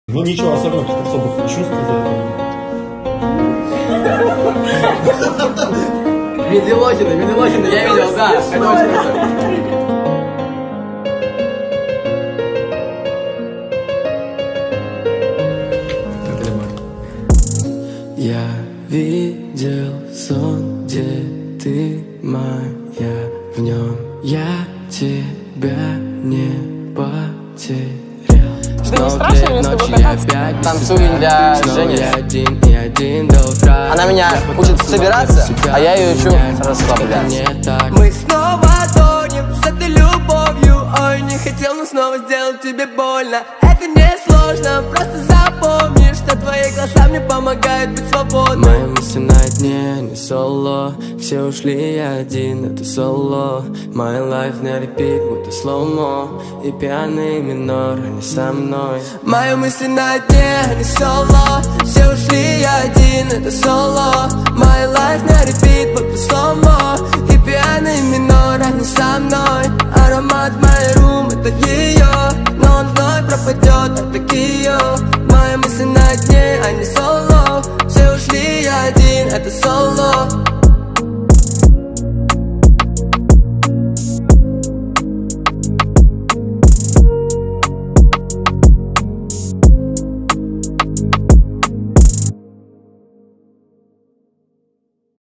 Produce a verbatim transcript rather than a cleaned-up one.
Ну ничего особенного, каких-то особых чувств за это. Медвелохина, Медвелохина, я видел, да, это очень круто. Я видел сон, где ты моя, в нем я тебя не потерял. Да не страшно мне с тобой кататься? Танцуем для Жени. Один и один до утра. Она меня учит собираться, а я ее учу расслабляться. Мы снова тонем с этой любовью. Ой, не хотел, но снова сделал тебе больно. Это не сложно, просто запомни, что твои глаза мне помогают быть свободным. Мои мысли на дне, не соло. Все ушли, я один, это соло. My life на репит, будто слоумо. И пьяный минор, они со мной. Мои мысли на дне, не соло. Все ушли, я один, это соло. My life на репит, будто слоумо. И пьяный минор, они со мной. Аромат моей рум, это ее. Но он вновь пропадет, это Кио. Мои мысли на дне.